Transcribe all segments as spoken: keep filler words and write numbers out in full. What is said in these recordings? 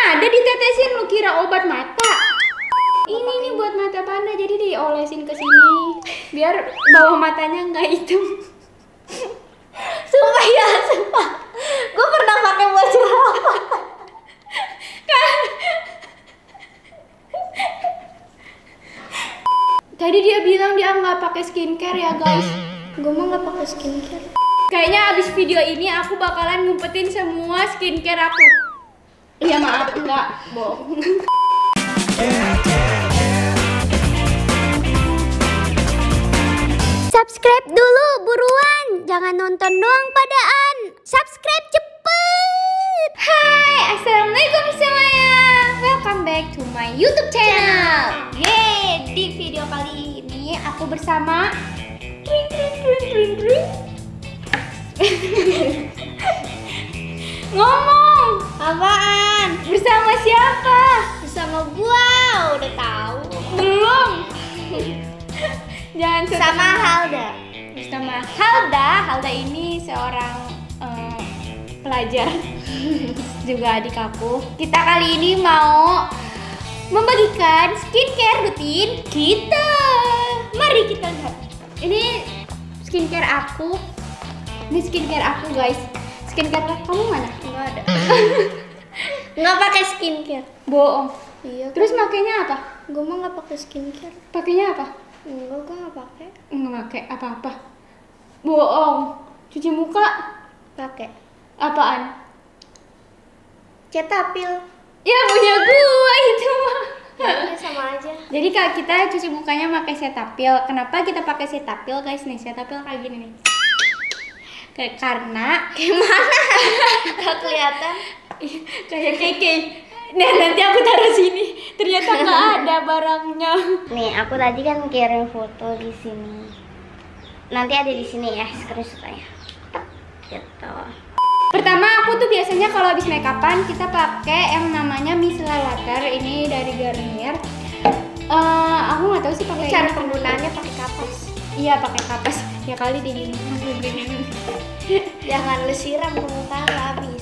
ada ditetesin, lu kira obat mata? Ini nih buat mata panda, jadi diolesin ke sini biar bawah matanya nggak hitam. Sumpah ya, sumpah. Gue pernah pakai buat jerawat. Tadi dia bilang dia nggak pakai skincare ya guys. Gue mah nggak pakai skincare. Kayaknya abis video ini aku bakalan ngumpetin semua skincare aku. Iya maaf, enggak, bohong. Subscribe dulu buruan, jangan nonton doang padaan. Subscribe cepet. Hai, assalamualaikum semuanya. Welcome back to my YouTube channel. Yeay, di video kali ini aku bersama Tring Tring Tring Tring Tring. Ngomong Apaan? bersama siapa? Bersama gua, udah tahu. Belum. Jangan sebut Sama Halda. bersama Halda. Halda ini seorang eh, pelajar juga adik aku. Kita kali ini mau membagikan skincare rutin kita. Mari kita lihat. Ini skincare aku. Ini skincare aku guys. Skincare kamu mana? Enggak ada. Nggak pakai skincare. Bohong. Iya. Terus makainya apa? Gue mah nggak pakai skincare. Pakainya apa? Enggak, gue nggak pakai. Nggak pakai apa-apa. Bohong. Cuci muka Pakai. apaan? Cetaphil. Ya punya gua itu mah. Ya sama aja. Jadi kalau kita cuci mukanya pakai Cetaphil. Kenapa kita pakai Cetaphil guys nih? Cetaphil kayak gini nih. Kayak karena Gimana? Gak kelihatan. kayak keke. Nah nanti aku taruh sini. Ternyata nggak ada barangnya. Nih, aku tadi kan kirim foto di sini. Nanti ada di sini ya, screenshotnya. Gitu. Pertama aku tuh biasanya kalau habis make upan kita pakai yang namanya micellar water. Ini dari Garnier. Uh, aku nggak tahu sih pakai Cara ini. penggunaannya pakai kapas. Iya pakai kapas. Ya kali di gini. Jangan lu siram ke muka lu habis.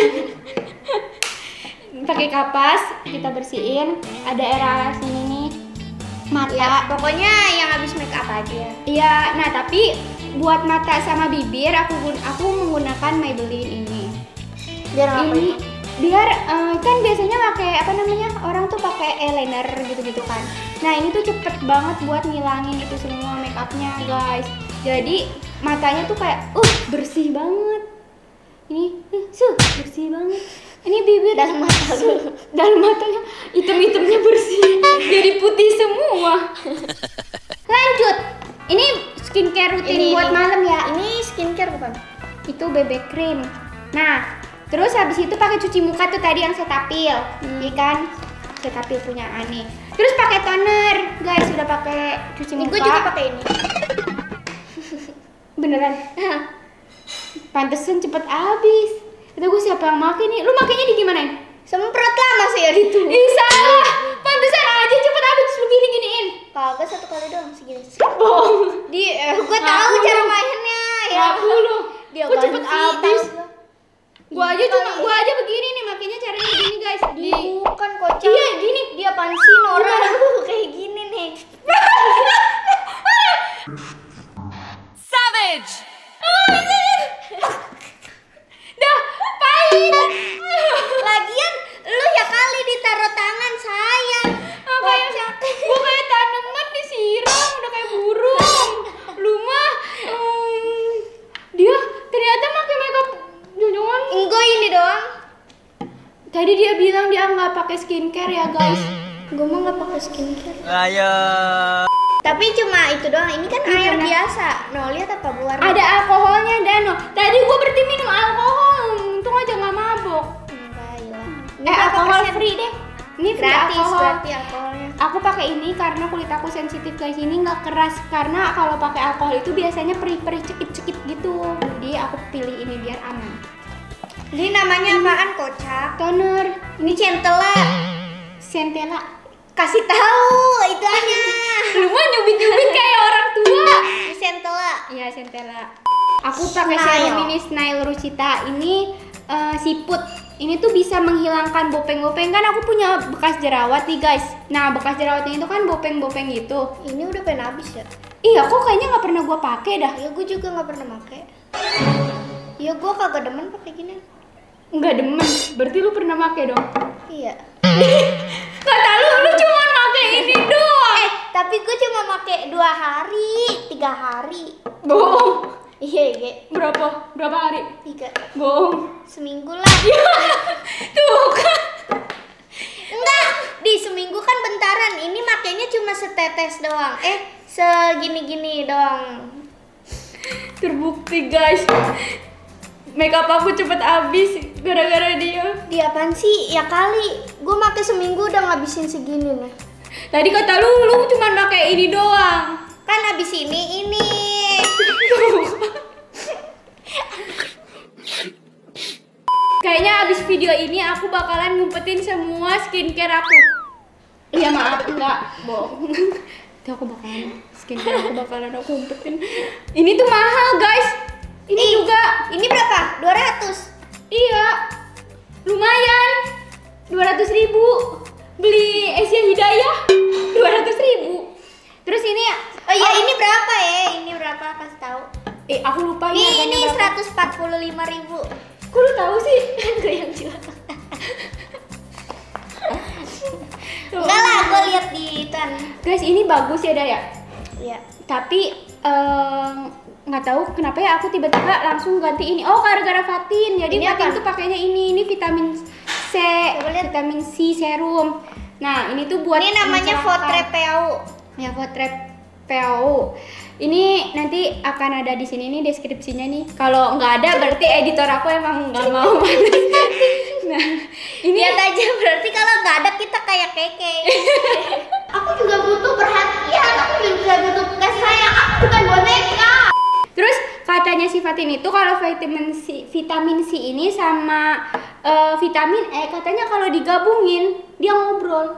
Pakai kapas kita bersihin. Ada era sini nih mata. Ya, pokoknya yang habis make up aja. Iya, nah tapi buat mata sama bibir aku gun- aku menggunakan Maybelline ini. Biar apa Ini itu? biar eh, kan biasanya pakai apa namanya orang tuh pakai eyeliner gitu-gitu kan. Nah ini tuh cepet banget buat ngilangin itu semua make upnya guys. Jadi matanya tuh kayak uh bersih banget. Ini uh, suh bersih banget. Ini bibir Dalam mata lu. dalam matanya item-itemnya bersih jadi putih semua. Lanjut, ini skincare rutin Ini, buat ini. malam ya. Ini skincare bukan? Itu B B cream. Nah, terus habis itu pakai cuci muka tuh tadi yang Cetaphil, Hmm. iya kan? Cetaphil punya aneh. Terus pakai toner, guys. Sudah pakai cuci Ini muka. gue juga pakai ini. Beneran? Pantesan cepet habis. Kata gue siapa yang makin nih? Lu makainya di gimanain? Semprot lah masih ya itu. Ih salah. Pantesan aja cepet habis lu gini-giniin. Kagak satu kali doang segini. Bohong. Di, eh, gue Ngaku tahu lu. cara mainnya ya. Ngaku lu. Dia Kok cepet ganti, habis? tahu gua. Gua aja cuma Kali. gua aja begini nih makanya caranya begini guys. Di Bukan kocak. Iya, gini. Dia apaan sih Nora? Kayak gini nih. Savage. Dah, pahit. Lagian lu ya kali ditaruh tangan saya. Apa ya? Gua kayak tanaman disiram udah kayak burung. Lu mah hmm, dia ternyata pakai makeup jonjongan. Enggak ini doang. Tadi dia bilang dia nggak pakai skincare ya guys. Gue mah nggak pakai skincare. Ayo. Tapi cuma itu doang. Ini kan Ini air karena- biasa. No, lihat apa warna? Ada alkoholnya Dano. Tadi gua berhenti minum alkohol. Untung aja nggak mabok. Enggak, iya. Eh alkohol free deh. Ini free Gratis alkohol. berarti alkoholnya. Aku pakai ini karena kulit aku sensitif guys. Ini nggak keras karena kalau pakai alkohol itu biasanya perih-perih cekit-cekit gitu. Jadi aku pilih ini biar aman. Ini namanya apaan kocak? Toner. Ini centela. Centella. Kasih tahu itu hanya. Lu mah nyubit-nyubit kayak orang tua. Ini centela. Iya Centella. Aku pakai Snail. serum ini Snail Rusita. Ini eh, siput. Ini tuh bisa menghilangkan bopeng-bopeng, kan aku punya bekas jerawat nih guys. Nah bekas jerawatnya itu kan bopeng-bopeng gitu. Ini udah pengen habis ya? Iya, kok kayaknya nggak pernah gua pakai dah. Ya gue juga nggak pernah pakai. Ya gue kagak demen pakai gini. Nggak demen, berarti lu pernah pakai dong? Iya. Kata lu, lu cuma pakai ini doang. Eh, tapi gue cuma pakai dua hari, tiga hari. Bohong. Iya, iya. Berapa? Berapa hari? Tiga. Bohong. Seminggu lah. Tuh kan. Enggak, di seminggu kan bentaran. Ini makainya cuma setetes doang. Eh, segini-gini doang. Terbukti guys. Makeup aku cepet habis gara-gara dia. Dia apaan sih? Ya kali. Gue pakai seminggu udah ngabisin segini nih. Tadi kata lu, lu cuma pakai ini doang. Kan habis ini ini. Kayaknya abis video ini aku bakalan ngumpetin semua skincare aku. Iya maaf, enggak, bohong. Itu aku bakalan skincare aku bakalan aku umpetin. Ini tuh mahal guys. Ini Ih, juga. Ini berapa? dua ratus. Iya, lumayan. dua ratus ribu. Beli Asia Hidayah dua ratus ribu. Terus ini Oh ya, oh. Ini berapa ya? Ini berapa? Kasih tahu. Eh, aku lupa Nih, harganya ini berapa. seratus empat puluh lima ribu. Kok lu tahu sih? Gue yang jual. Enggak lah, gue lihat di tan. Guys, ini bagus ya, Daya. Iya. Tapi nggak tahu kenapa ya aku tiba-tiba langsung ganti ini. Oh, gara-gara Fatin. Jadi Ini Fatin apa? tuh pakainya ini. Ini vitamin C, Coba lihat. vitamin C serum. Nah, ini tuh buat Ini namanya mencerahkan. Votre P A U. Ya, Votre P A U. Ini nanti akan ada di sini nih deskripsinya nih. Kalau nggak ada berarti editor aku emang nggak mau. Nah, ini Lihat aja, berarti kalau nggak ada kita kayak keke. Aku juga butuh perhatian. Aku juga butuh kasih sayang. Aku bukan boneka. terus katanya si Fatin itu kalau vitamin C, vitamin C ini sama eh, vitamin E katanya kalau digabungin dia ngobrol.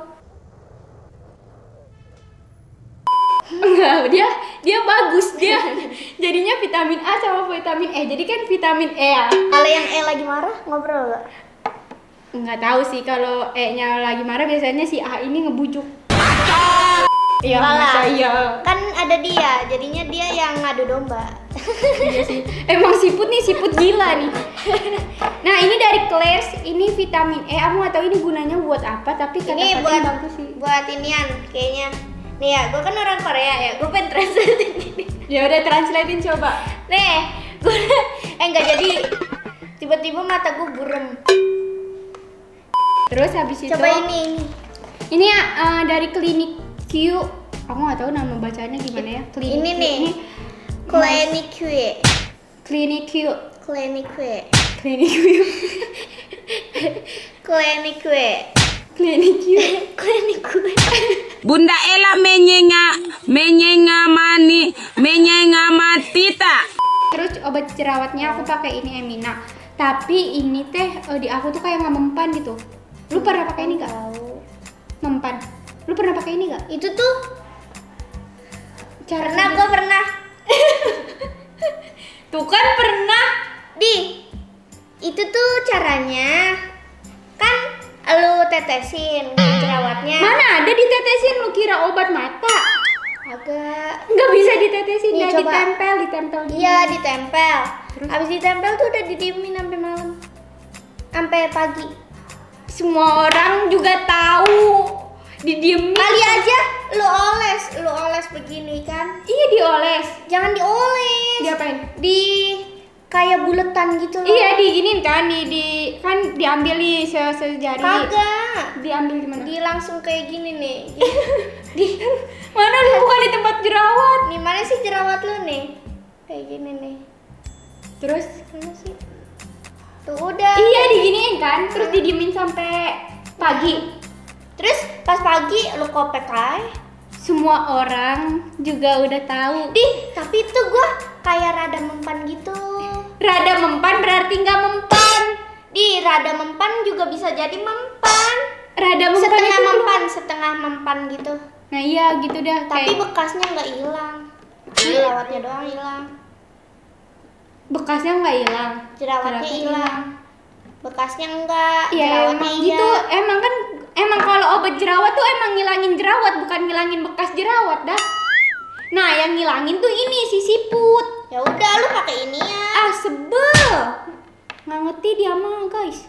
Enggak, dia dia bagus dia. Jadinya vitamin A sama vitamin E. Jadi kan vitamin E ya. Kalau yang E lagi marah ngobrol nggak? Nggak tahu sih, kalau E-nya lagi marah biasanya si A ini ngebujuk. Iya, Enggak lah. masa iya. Kan ada dia, jadinya dia yang ngadu domba. Iya sih. Emang siput nih, siput gila nih. Nah, ini dari Claire's, ini vitamin E. Aku nggak tahu ini gunanya buat apa, tapi kata Ini Fatin buat bagus sih. buat inian kayaknya. Nih ya, gue kan orang Korea ya, gue pengen translate ini. Ya udah, translatein coba. Nih, gue eh nggak jadi. Tiba-tiba mata gue burem. Terus habis itu Coba ini. ini uh, dari Klinik Q. Aku nggak tahu nama bacanya gimana ya. Klinik Ini Q. nih. Klinik Q. Klinik Q. Klinik Q. Klinik Q. Klinik Q. Klinik Q. Klinik Q. Bunda Ella menyenga, menyenga mani, menyenga matita. Terus obat jerawatnya aku pakai ini Emina. Tapi ini teh eh, di aku tuh kayak nggak mempan gitu. Lu pernah pakai ini nggak? Tahu. Mempan. Lu pernah pakai ini nggak? Itu tuh Cara pernah, kerja- gue pernah. Tuh kan pernah. Di itu tuh caranya kan lu tetesin jerawatnya. Mana ada ditetesin, lu kira obat mata? Agak. Nggak bisa ditetesin, Nih, ya coba. ditempel, ditempel. gini. Iya, ditempel. Terus? Habis ditempel tuh udah didiemin sampai malam. Sampai pagi. Semua orang juga tahu. Didiemin. Kali aja lu oles, lu oles begini kan. Iya, dioles. Jangan dioles. Diapain? Di kayak buletan gitu loh. Iya, diginin kan, di, di kan diambil nih se sejari. Kagak. Diambil gimana? Di langsung kayak gini nih. Di mana lu bukan di tempat jerawat. Nih mana sih jerawat lu nih? Kayak gini nih. Terus Mana sih? Tuh udah. iya diginiin kan, terus didiemin sampai pagi. Terus pas pagi lu kopek aja. Semua orang juga udah tahu. Di, tapi itu gua kayak rada mempan gitu. Rada mempan berarti nggak mempan. Di rada mempan juga bisa jadi mempan. Rada mempan Setengah itu mempan, setengah mempan gitu. Nah iya gitu dah. Tapi Kayak bekasnya nggak hilang. Jerawatnya doang hilang. bekasnya nggak hilang. Jerawatnya hilang. Bekasnya enggak, Iya jerawatnya emang iya. gitu, emang kan emang kalau obat jerawat tuh emang ngilangin jerawat bukan ngilangin bekas jerawat dah. Nah yang ngilangin tuh ini si siput. Ya udah lu pakai ini ya. Ah sebel, nggak ngerti dia mah guys.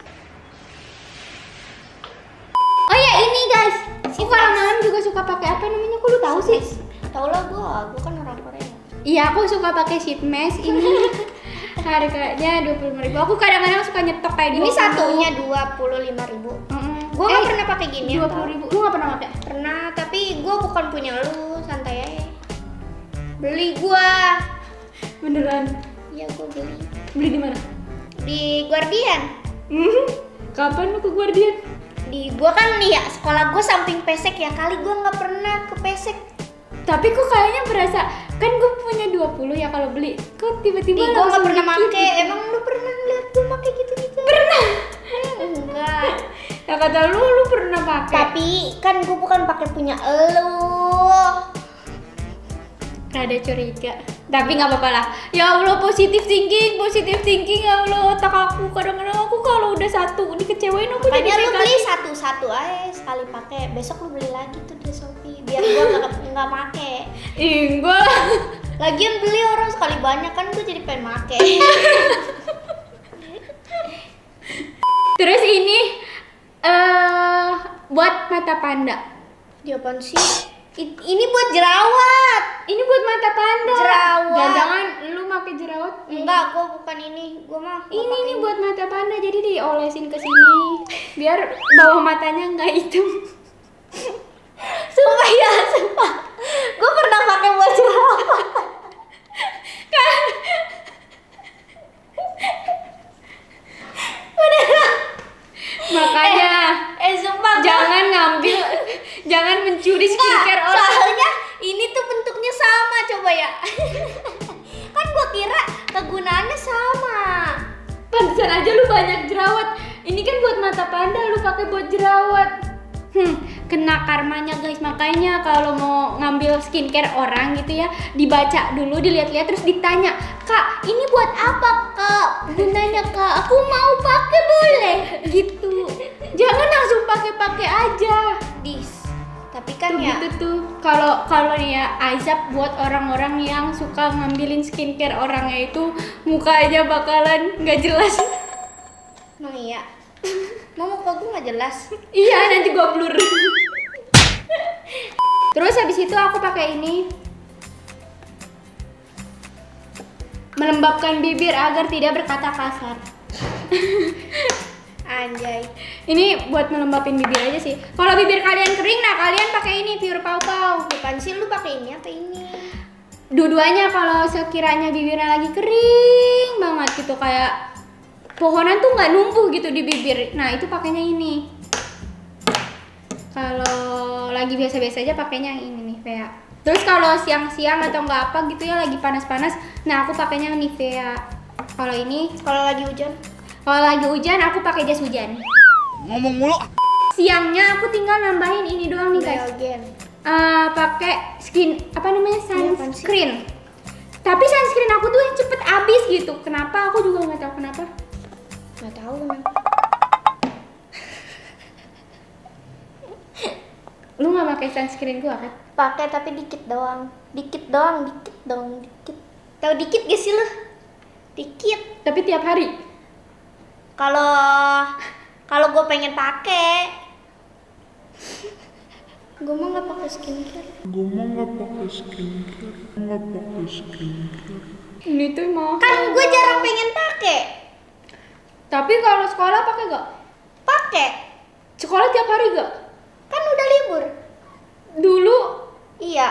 Oh ya ini guys, aku kalau malam juga suka pakai apa namanya? Kok lu tahu sih? Tahu lah gua, gua kan orang Korea. Iya aku suka pakai sheet mask ini. Harganya dua puluh lima ribu. Aku kadang-kadang suka nyetok kayak Ini satunya dua puluh lima ribu. Gua nggak Eh, pernah pakai gini. dua puluh ribu. Lu nggak pernah pakai? Pernah, tapi gua bukan punya lu, santai aja. Beli gua. Beneran? Iya gua beli. Beli di mana? Di Guardian. Hmm, kapan lu ke Guardian? Di gua kan nih ya sekolah gua samping Pesek ya, kali gua nggak pernah ke Pesek. Tapi kok kayaknya berasa kan gue punya dua puluh ya kalau beli. Kok tiba-tiba Ih, gua langsung nggak pernah dikit make. gitu? Emang lu pernah lihat gua make gitu-gitu? Pernah. Enggak. Ya kata lu lu pernah pakai. Tapi kan gua bukan pakai punya elu. Rada curiga. Tapi nggak apa-apa lah. Ya Allah positif thinking, positif thinking ya Allah otak aku kadang-kadang aku kalau udah satu dikecewain aku jadi Makanya lu negatif. beli satu-satu aja sekali pakai. Besok lu beli lagi tuh di Shopee biar gua nggak nggak make. Ih, enggak lah. Lagian beli orang sekali banyak kan gua jadi pengen make. Terus ini eh buat mata panda. Dia apaan sih? I- ini buat jerawat. Ini buat mata panda. Jerawat. Jangan lu pakai jerawat. Enggak, gua bukan ini. Gua mah gua Ini pakai nih buat mata panda jadi diolesin ke sini biar bawah matanya nggak hitam. Sumpah ya, sumpah. Gua pernah pakai buat jerawat. Makanya Eh, sumpah. gua- jangan ngambil, jangan mencuri Nggak, skincare orang. soalnya ini tuh bentuknya sama, coba ya. Kan gua kira kegunaannya sama. Pantesan aja lu banyak jerawat. Ini kan buat mata panda, lu pakai buat jerawat. Hmm, kena karmanya guys. Makanya kalau mau ngambil skincare orang gitu ya, dibaca dulu, dilihat-lihat terus ditanya, "Kak, ini buat apa, Kak? Gunanya, Kak? Aku mau pakai boleh?" Gitu. Jangan langsung pakai-pakai aja. Dis. Tapi kan Tuh ya gitu tuh. Kalau kalau nih ya Aizab buat orang-orang yang suka ngambilin skincare orangnya itu mukanya bakalan nggak jelas. Emang iya. Mau muka gua nggak jelas. Iya nanti gua blur. Terus habis itu aku pakai ini melembabkan bibir agar tidak berkata kasar. Anjay. Ini buat melembabin bibir aja sih. Kalau bibir kalian kering, nah kalian pakai ini Pure Pau Pau. Bukan sih lu pakai ini apa ini? Dua-duanya kalau sekiranya bibirnya lagi kering banget gitu kayak pohonan tuh nggak numbuh gitu di bibir. Nah itu pakainya ini. Kalau lagi biasa-biasa aja pakainya yang ini Nivea. Terus kalau siang-siang atau nggak apa gitu ya lagi panas-panas, nah aku pakainya Nivea. Kalau ini, Kalau lagi hujan? kalau lagi hujan aku pakai jas hujan. Ngomong mulu. Siangnya aku tinggal nambahin ini doang nih guys. Biogen. Eh, pakai skin apa namanya Ini apaan sih? sunscreen. Tapi sunscreen aku tuh yang cepet habis gitu. Kenapa? Aku juga nggak tahu kenapa. Nggak tahu kenapa. Lu nggak pakai sunscreen gua kan? Pakai tapi dikit doang. Dikit doang, dikit doang, dikit. Tahu dikit gak sih lu? Dikit. Tapi tiap hari. Kalau kalau gue pengen pakai, gue mah nggak pakai skincare. Ini tuh mau. Kan gue jarang pengen pakai. Tapi kalau sekolah pakai gak? Pakai. Sekolah tiap hari gak? Kan udah libur. Dulu. Iya.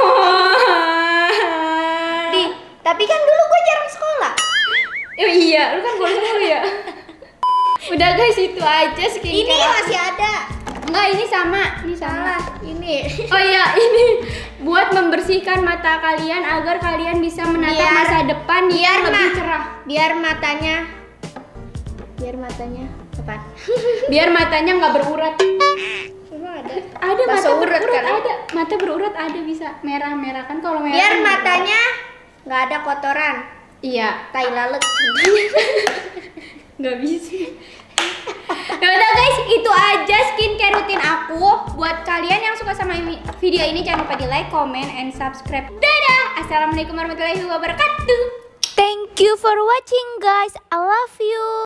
Di, tapi kan dulu gue jarang sekolah. Oh iya, lu kan bolos mulu ya. Udah guys itu aja skincare. Ini aku. masih ada. Enggak, ini sama. Ini sama. Salah. Ini. Oh iya, ini buat membersihkan mata kalian agar kalian bisa menatap Biar- masa depan biar yang lebih ma- cerah. Biar matanya. Biar matanya. Apa? Biar matanya nggak berurat. Emang ada. Ada Bakso mata urat berurat, kan? ada. Mata berurat ada bisa merah-merah kan kalau merah. Biar kan matanya nggak ada kotoran. Iya, Tai lalat. nggak bisa. Ya udah guys, itu aja skincare rutin aku. Buat kalian yang suka sama video ini, jangan lupa di like, comment, and subscribe. Dadah. Assalamualaikum warahmatullahi wabarakatuh. Thank you for watching guys. I love you.